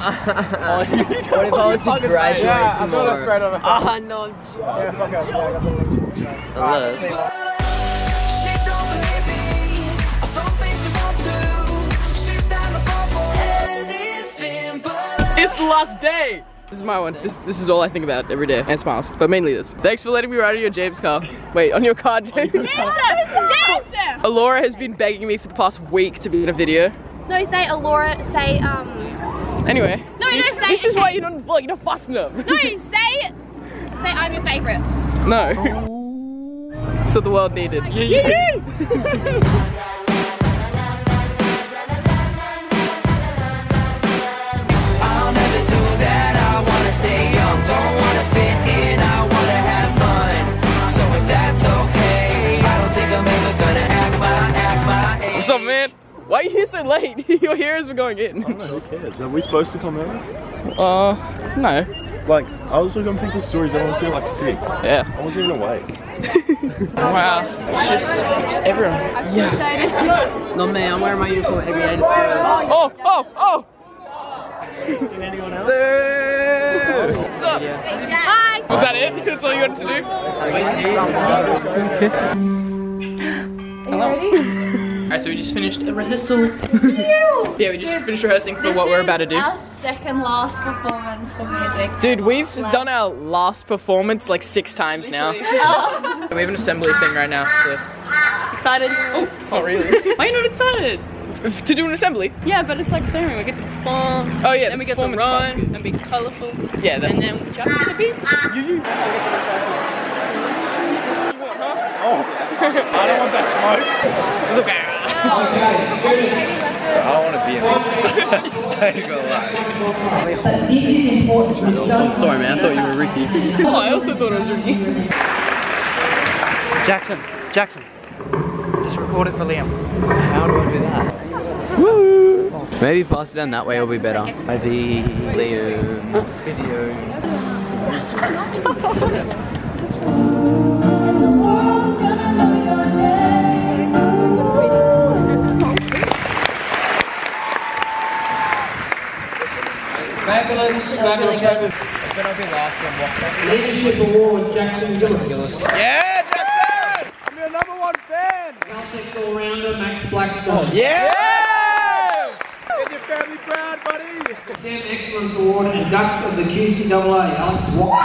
What if I was to graduate tomorrow? Ah, no, I'm joking. Yeah, fuck it. Yeah, I got something. Unless. It's the last day! This is my one. This is all I think about every day. And smiles. But mainly this. Thanks for letting me ride on your James car. Wait, on your car, James. Alora has been begging me for the past week to be in a video. No, say Alora, say Anyway. No, see, no, say this is why you're not fast enough. No, say I'm your favourite. No. That's what the world needed. Stay young, don't wanna fit in, I wanna have fun. So if that's okay, I don't think I'm ever gonna act my age. What's up, man? Why are you here so late? Your hair has been going in. I don't know, who cares? Are we supposed to come early? No. Like, I was looking on people's stories, I was here like 6. Yeah. I wasn't even awake. Wow. It's just everyone. I'm so excited. Not me, I'm wearing my uniform every day to school. Oh! Seen anyone else? What's up? Hi. Was that it? That's all you wanted to do? Are you ready? Alright, so we just finished a rehearsal. Yeah, we just finished rehearsing for what we're about to do. Our second last performance for music. Dude, we've just done our last performance like 6 times now. Oh. We have an assembly thing right now, so. Excited? Oh, not really. Why are you not excited? To do an assembly? Yeah, but it's like same. We get to perform. Oh yeah, then we get to performance part's run good. and be colourful. Yeah, that's and then we jump to the beat. Oh, I don't want that smoke. It's okay. I don't want to be in this. I ain't gonna lie. I'm sorry, man. I thought you were Ricky. Oh, I also thought I was Ricky. Jackson, just record it for Liam. How do I do that? Woo! Maybe pass it down that way will be better. Maybe Liam's video. Fabulous. Then I'll be last one. Leadership Award, Jackson Gillis. Yeah, Jackson! I'm your #1 fan! Caltex all-rounder, Max Blackstone. Yeah! Get your family proud, buddy! Sam Excellence Award and Ducks of the QCAA, Alex Walker.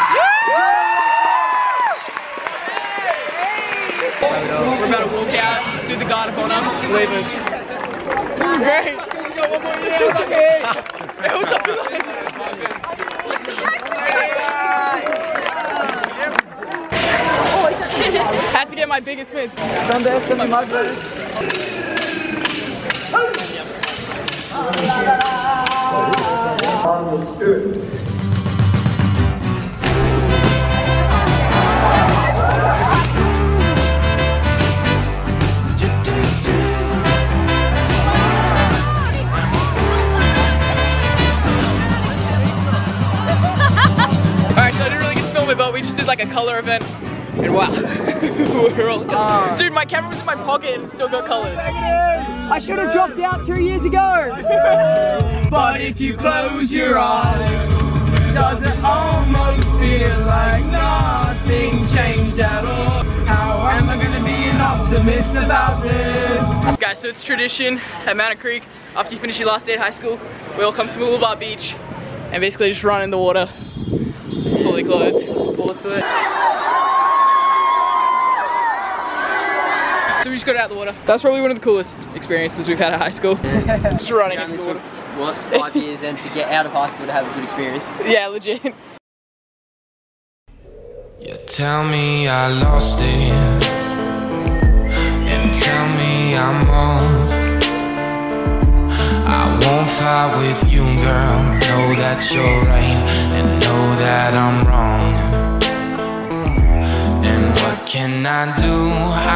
We're about to walk out, do the guard of honor, leave it. This is great! We got 1 more year, lucky! Hey, what's up, Had to get my biggest wins. From there, from my mug. Alright, so I didn't really get to film it, but we just did like a color event. And wow. We're all Dude, my camera was in my pocket and it still got colored. I should have dropped out 2 years ago. But if you close your eyes, does it almost feel like nothing changed at all? How am I gonna be an optimist about this? Guys, so it's tradition at Manor Creek, after you finish your last day at high school, we all come to Mooloolaba Beach and basically just run in the water, fully clothed, pull it to it. So we just got out of the water. That's probably one of the coolest experiences we've had at high school. Just running into the water. What, 5 years and to get out of high school to have a good experience? Yeah, legit. You tell me I lost it, and tell me I'm off. I won't fight with you, girl. Know that you're right, and know that I'm wrong. And what can I do?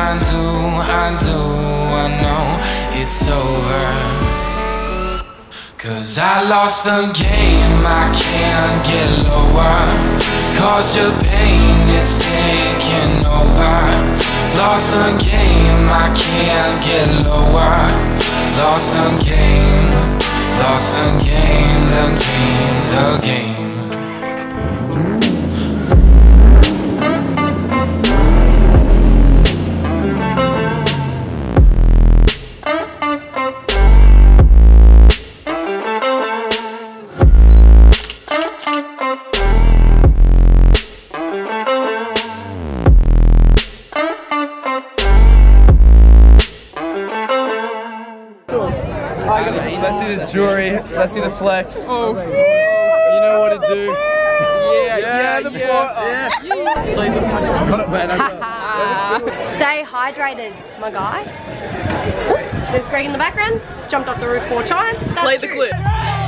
I know it's over. 'Cause I lost the game, I can't get lower. Cause your pain, it's taking over. Lost the game, I can't get lower. Lost the game, the game. Jewelry. Let's see the flex. Oh. You know what to do. Yeah. Stay hydrated, my guy. There's Greg in the background. Jumped off the roof 4 times. That's Play the true. clip.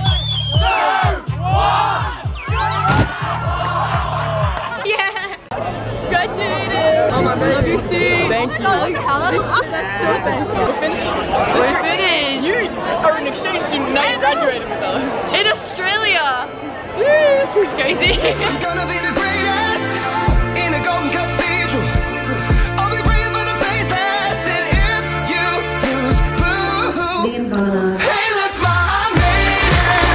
Yeah. Graduated. Oh my god, love your seat. Thank you. Oh, look how that is. That's so fancy. We're finished. We're finished. You are an exchange student. Now you graduated with us. In Australia. Woo. It's crazy. I'm gonna be the greatest in a golden cathedral. I'll be praying for the faithless, and if you lose, boo. Hey, look, Ma, I made it.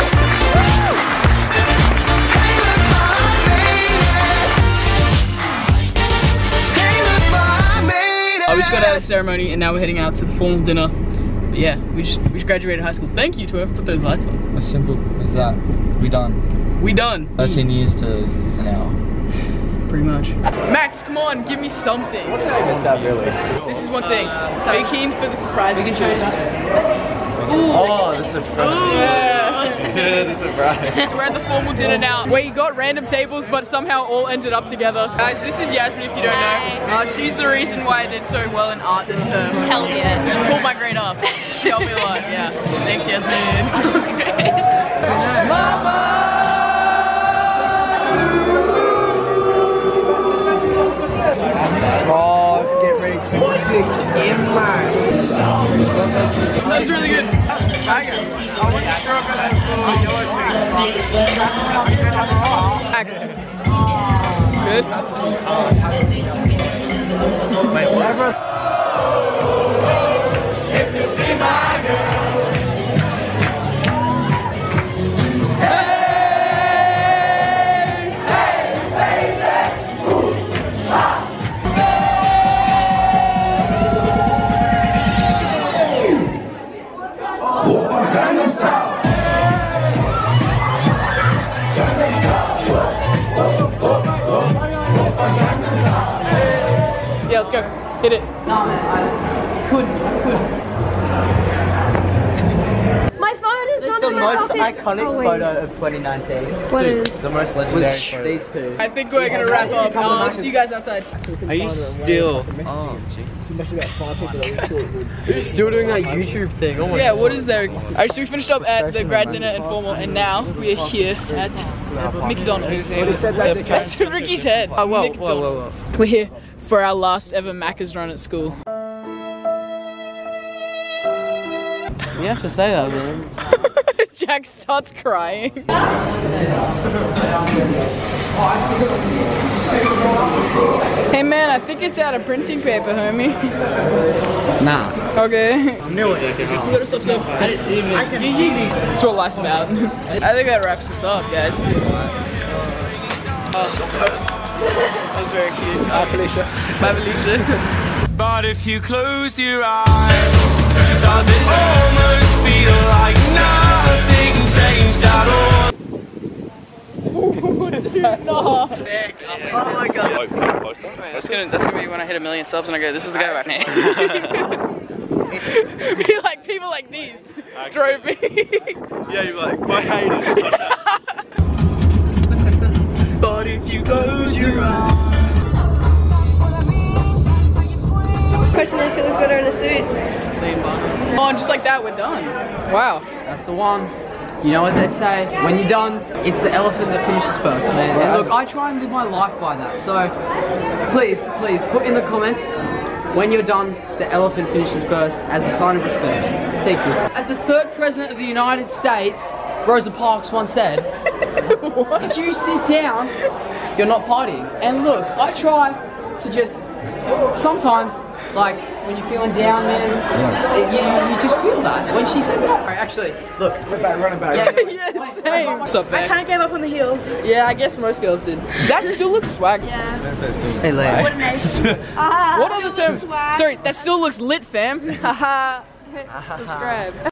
Hey, look, Ma, I made it. Hey, look, Ma, I made it. We just got out of the ceremony and now we're heading out to the formal dinner. But yeah, we just graduated high school. Thank you to whoever put those lights on. As simple as that. We done. We done. 13 years to an hour. Pretty much. Max, come on, give me something. What's that really? This is one thing. Are you keen for the surprise? We can choose. Oh, this is a Yeah. This is a surprise. So we're at the formal dinner now. We got random tables, but somehow all ended up together. Guys, this is Yasmin, if you don't know. She's the reason why I did so well in art this term. Hell yeah. She pulled my grade up. She helped me a lot, yeah. Thanks, Yasmin. Oh, let's get ready to That was really good. Max. Good. Wait, whatever. Yeah, let's go. Hit it. No, man, I couldn't. My phone is not The in my most pocket. iconic Oh, wait. photo of 2019 What is? The most legendary was photo. these two. I think we're gonna wrap up. I'll see you guys outside. Are you still? Oh, jeez. Still doing that YouTube thing. Oh my Yeah, what is there? Alright, so we finished up at the grad dinner and formal, and now we are here at McDonald's. That's Ricky's head. Whoa. We're here for our last ever Macca's run at school. You have to say that, man. Jack starts crying. Hey man, I think it's out of printing paper, homie. Nah. Okay. I knew it. Little stuff. That's what life's about. I think that wraps us up, guys. That was very cute. Bye, Felicia. Bye, Felicia. But if you close your eyes, does it almost feel like nothing changed at all? No. Oh my god. Wait, that's gonna be when I hit 1 million subs and I go, this is the guy right now. Be like people like these drove me. Yeah, you're like, my haters. But if you close your eyes. Question is, who looks better in a suit? Oh, and just like that, we're done. Wow. That's the one. You know, as they say, when you're done, it's the elephant that finishes first, man. And look, I try and live my life by that. So, please, put in the comments, when you're done, the elephant finishes first as a sign of respect. Thank you. As the 3rd President of the United States, Rosa Parks once said, if you sit down, you're not partying. And look, I try to just, sometimes, like, when you're feeling down, man, you just feel that. When she said that. Right, actually, look. Run it back. Yeah, same. What's up, I babe? kind of gave up on the heels. Yeah, I guess most girls did. That still looks swag. Yeah. Hey, Leia. What other term? Sorry, that still looks lit, fam. Haha. Subscribe.